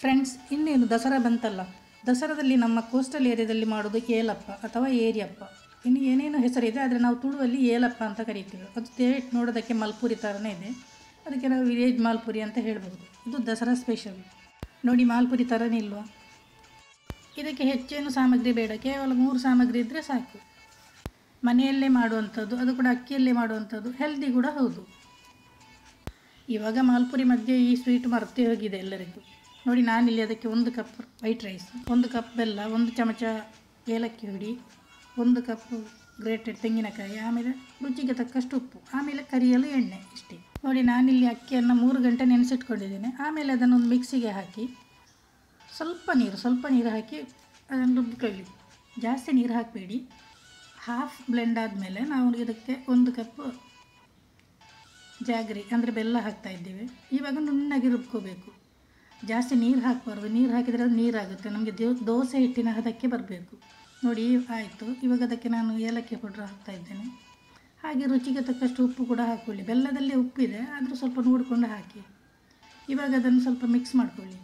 Friends, ಇನ್ನೇನು ದಸರಾ ಬಂತಲ್ಲ. ದಸರಾದಲ್ಲಿ ನಮ್ಮ ಕೋಸ್ಟಲ್ ಏರಿಯಾದಲ್ಲಿ ಮಾಡೋದು ಏಲಪ್ಪ ಅಥವಾ ಏರಿಯಪ್ಪ. ಇನ್ನು ಏನೇನು ಹೆಸರಿದೆ, ಆದರೆ ನಾವು ತುಳುವಲ್ಲಿ ಏಲಪ್ಪ ಅಂತ ಕರೀತೀವಿ. ಅದು ಟೇಸ್ಟ್ ನೋಡೋದಕ್ಕೆ ಮಲ್ಪುರಿ ಥರನೇ ಇದೆ. ಅದಕ್ಕೆ ನಾವು ವಿಲೇಜ್ ಮಾಲ್ಪುರಿ ಅಂತ ಹೇಳ್ಬೋದು. ಇದು ದಸರಾ ಸ್ಪೆಷಲ್. ನೋಡಿ, ಮಾಲ್ಪುರಿ ಥರನೇ ಇಲ್ವಾ? ಇದಕ್ಕೆ ಹೆಚ್ಚೇನು ಸಾಮಗ್ರಿ ಬೇಡ, ಕೇವಲ 3 ಸಾಮಗ್ರಿ ಇದ್ದರೆ ಸಾಕು. ಮನೆಯಲ್ಲೇ ಮಾಡುವಂಥದ್ದು, ಅದು ಕೂಡ ಅಕ್ಕಿಯಲ್ಲೇ ಮಾಡುವಂಥದ್ದು, ಹೆಲ್ದಿ ಕೂಡ ಹೌದು. ಇವಾಗ ಮಾಲ್ಪುರಿ ಮಧ್ಯೆ ಈ ಸ್ವೀಟ್ ಮರೆತೇ ಹೋಗಿದೆ ಎಲ್ಲರಿಗೂ. ನೋಡಿ, ನಾನಿಲ್ಲಿ ಅದಕ್ಕೆ 1 ಕಪ್ ವೈಟ್ ರೈಸ್, 1 ಕಪ್ ಬೆಲ್ಲ, 1 ಚಮಚ ಏಲಕ್ಕಿ ಹುಡಿ, 1 ಕಪ್ ಗ್ರೇಟೆಡ್ ತೆಂಗಿನಕಾಯಿ, ಆಮೇಲೆ ರುಚಿಗೆ ತಕ್ಕಷ್ಟು ಉಪ್ಪು, ಆಮೇಲೆ ಕರಿಯಲು ಎಣ್ಣೆ, ಇಷ್ಟೇ. ನೋಡಿ, ನಾನಿಲ್ಲಿ ಅಕ್ಕಿಯನ್ನು 3 ಗಂಟೆ ನೆನೆಸಿಟ್ಕೊಂಡಿದ್ದೇನೆ. ಆಮೇಲೆ ಅದನ್ನೊಂದು ಮಿಕ್ಸಿಗೆ ಹಾಕಿ ಸ್ವಲ್ಪ ನೀರು ಹಾಕಿ ಅದನ್ನು ರುಬ್ಕೊಳ್ಳಿ. ಜಾಸ್ತಿ ನೀರು ಹಾಕಬೇಡಿ. ಹಾಫ್ ಬ್ಲೆಂಡ್ ಆದಮೇಲೆ ನಾವು ಇದಕ್ಕೆ 1 ಕಪ್ ಜಾಗರಿ ಅಂದರೆ ಬೆಲ್ಲ ಹಾಕ್ತಾ ಇದ್ದೇವೆ. ಇವಾಗ ನುಣ್ಣಗೆ ರುಬ್ಕೋಬೇಕು. ಜಾಸ್ತಿ ನೀರು ಹಾಕಬಾರ್ದು. ನೀರು ಹಾಕಿದರೆ ಅದು ನೀರಾಗುತ್ತೆ. ನಮಗೆ ದೋಸೆ ಹಿಟ್ಟಿನ ಹದಕ್ಕೆ ಬರಬೇಕು. ನೋಡಿ, ಆಯಿತು. ಇವಾಗ ಅದಕ್ಕೆ ನಾನು ಏಲಕ್ಕಿ ಪೌಡ್ರ್ ಹಾಕ್ತಾ ಇದ್ದೇನೆ. ಹಾಗೆ ರುಚಿಗೆ ತಕ್ಕಷ್ಟು ಉಪ್ಪು ಕೂಡ ಹಾಕ್ಕೊಳ್ಳಿ. ಬೆಲ್ಲದಲ್ಲೇ ಉಪ್ಪಿದೆ, ಆದರೂ ಸ್ವಲ್ಪ ನೋಡಿಕೊಂಡು ಹಾಕಿ. ಇವಾಗ ಅದನ್ನು ಸ್ವಲ್ಪ ಮಿಕ್ಸ್ ಮಾಡ್ಕೊಳ್ಳಿ.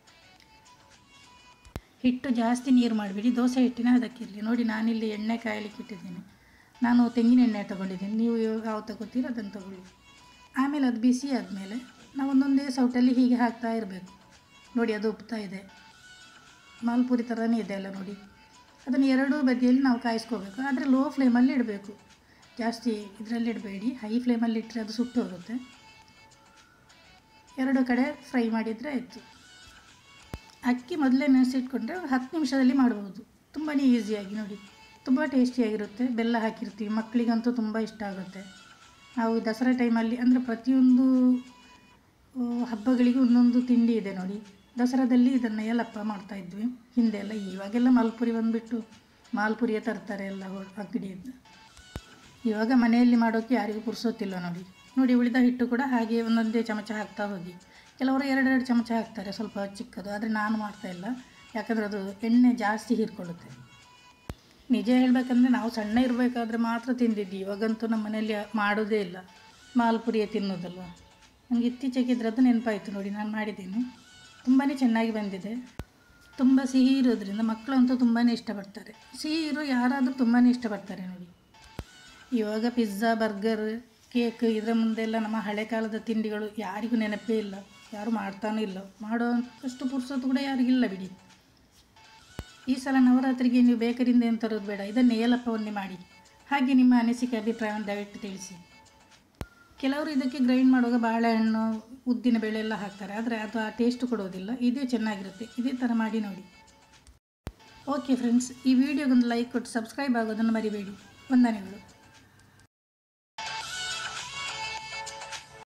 ಹಿಟ್ಟು ಜಾಸ್ತಿ ನೀರು ಮಾಡಿಬಿಡಿ. ದೋಸೆ ಹಿಟ್ಟಿನ ಅದಕ್ಕಿರಲಿ. ನೋಡಿ, ನಾನಿಲ್ಲಿ ಎಣ್ಣೆ ಕಾಯಲಿಕ್ಕೆ ಇಟ್ಟಿದ್ದೇನೆ. ನಾನು ತೆಂಗಿನ ಎಣ್ಣೆ ತೊಗೊಂಡಿದ್ದೀನಿ. ನೀವು ಯಾವ ತಗೋತೀರೋ ಅದನ್ನು ತೊಗೊಳ್ಳಿ. ಆಮೇಲೆ ಅದು ಬಿಸಿ ಆದಮೇಲೆ ನಾವು ಒಂದೊಂದೇ ಸೌಟಲ್ಲಿ ಹೀಗೆ ಹಾಕ್ತಾ ಇರಬೇಕು. ನೋಡಿ, ಅದು ಉಪ್ತಾ ಇದೆ. ಮಾಲ್ಪುರಿ ಥರನೇ ಇದೆ ಅಲ್ಲ ನೋಡಿ. ಅದನ್ನು 2 ಬದಿಯಲ್ಲಿ ನಾವು ಕಾಯಿಸ್ಕೋಬೇಕು. ಆದರೆ ಲೋ ಫ್ಲೇಮಲ್ಲಿ ಇಡಬೇಕು. ಜಾಸ್ತಿ ಇದರಲ್ಲಿ ಇಡಬೇಡಿ. ಹೈ ಫ್ಲೇಮಲ್ಲಿ ಇಟ್ಟರೆ ಅದು ಸುಟ್ಟು ಹೋಗುತ್ತೆ. 2 ಕಡೆ ಫ್ರೈ ಮಾಡಿದರೆ ಆಯಿತು. ಅಕ್ಕಿ ಮೊದಲೇ ನೆನೆಸಿಟ್ಕೊಂಡ್ರೆ 10 ನಿಮಿಷದಲ್ಲಿ ಮಾಡ್ಬೋದು. ತುಂಬಾ ಈಸಿಯಾಗಿ. ನೋಡಿ, ತುಂಬ ಟೇಸ್ಟಿಯಾಗಿರುತ್ತೆ. ಬೆಲ್ಲ ಹಾಕಿರ್ತೀವಿ. ಮಕ್ಕಳಿಗಂತೂ ತುಂಬ ಇಷ್ಟ ಆಗುತ್ತೆ. ನಾವು ದಸರಾ ಟೈಮಲ್ಲಿ ಅಂದರೆ ಪ್ರತಿಯೊಂದು ಹಬ್ಬಗಳಿಗೂ ಒಂದೊಂದು ತಿಂಡಿ ಇದೆ ನೋಡಿ. ದಸರಾದಲ್ಲಿ ಇದನ್ನು ಏಲಪ್ಪ ಮಾಡ್ತಾಯಿದ್ವಿ ಹಿಂದೆ ಎಲ್ಲ. ಇವಾಗೆಲ್ಲ ಮಾಲ್ಪುರಿ ಬಂದುಬಿಟ್ಟು ಮಾಲ್ಪುರಿಯೇ ತರ್ತಾರೆ ಎಲ್ಲ ಅಂಗಡಿಯಿಂದ. ಇವಾಗ ಮನೆಯಲ್ಲಿ ಮಾಡೋಕ್ಕೆ ಯಾರಿಗೂ ಪುರ್ಸೋತಿಲ್ಲ ನೋಡಿ. ನೋಡಿ, ಉಳಿದ ಹಿಟ್ಟು ಕೂಡ ಹಾಗೆ ಒಂದೊಂದೇ ಚಮಚ ಹಾಕ್ತಾ ಹೋಗಿ. ಕೆಲವರು 2 ಚಮಚ ಹಾಕ್ತಾರೆ, ಸ್ವಲ್ಪ ಚಿಕ್ಕದು. ಆದರೆ ನಾನು ಮಾಡ್ತಾಯಿಲ್ಲ, ಯಾಕಂದರೆ ಅದು ಎಣ್ಣೆ ಜಾಸ್ತಿ ಹೀರ್ಕೊಳ್ಳುತ್ತೆ. ನಿಜ ಹೇಳಬೇಕಂದ್ರೆ ನಾವು ಸಣ್ಣ ಇರಬೇಕಾದ್ರೆ ಮಾತ್ರ ತಿಂದಿದ್ವಿ. ಇವಾಗಂತೂ ನಮ್ಮ ಮನೆಯಲ್ಲಿ ಮಾಡೋದೇ ಇಲ್ಲ. ಮಾಲ್ಪುರಿಯೇ ತಿನ್ನೋದಲ್ವ. ನನಗೆ ಇತ್ತೀಚೆಗೆ ಇದ್ರದ್ದು ನೆನಪಾಯಿತು. ನೋಡಿ, ನಾನು ಮಾಡಿದ್ದೀನಿ. ತುಂಬಾ ಚೆನ್ನಾಗಿ ಬಂದಿದೆ. ತುಂಬ ಸಿಹಿ ಇರೋದ್ರಿಂದ ಮಕ್ಕಳಂತೂ ತುಂಬಾ ಇಷ್ಟಪಡ್ತಾರೆ. ಸಿಹಿ ಇರೋ ಯಾರಾದರೂ ತುಂಬಾ ಇಷ್ಟಪಡ್ತಾರೆ ನೋಡಿ. ಇವಾಗ ಪಿಜ್ಜಾ, ಬರ್ಗರ್, ಕೇಕ್ ಇದರ ಮುಂದೆಲ್ಲ ನಮ್ಮ ಹಳೆ ಕಾಲದ ತಿಂಡಿಗಳು ಯಾರಿಗೂ ನೆನಪೇ ಇಲ್ಲ. ಯಾರು ಮಾಡ್ತಾನೂ ಇಲ್ಲ. ಮಾಡೋವಂಥಷ್ಟು ಪುರ್ಸೊತ್ತು ಕೂಡ ಯಾರಿಗಿಲ್ಲ ಬಿಡಿ. ಈ ಸಲ ನವರಾತ್ರಿಗೆ ನೀವು ಬೇಕರಿಂದ ಏನು ತರೋದು ಬೇಡ. ಇದನ್ನೇ ಏಲಪ್ಪವನ್ನೇ ಮಾಡಿ. ಹಾಗೆ ನಿಮ್ಮ ಅನಿಸಿಕೆ, ಅಭಿಪ್ರಾಯವನ್ನು ದಯವಿಟ್ಟು ತಿಳಿಸಿ. ಕೆಲವರು ಇದಕ್ಕೆ ಗ್ರೈಂಡ್ ಮಾಡುವಾಗ ಬಾಳೆಹಣ್ಣು, ಉದ್ದಿನ ಬೇಳೆ ಎಲ್ಲ ಹಾಕ್ತಾರೆ. ಆದರೆ ಅದು ಆ ಟೇಸ್ಟ್ ಕೊಡೋದಿಲ್ಲ. ಇದೇ ಚೆನ್ನಾಗಿರುತ್ತೆ. ಇದೇ ಥರ ಮಾಡಿ ನೋಡಿ. ಓಕೆ ಫ್ರೆಂಡ್ಸ್, ಈ ವಿಡಿಯೋಗೊಂದು ಲೈಕ್ ಕೊಟ್ಟು ಸಬ್ಸ್ಕ್ರೈಬ್ ಆಗೋದನ್ನು ಮರಿಬೇಡಿ. ವಂದನೆಗಳು.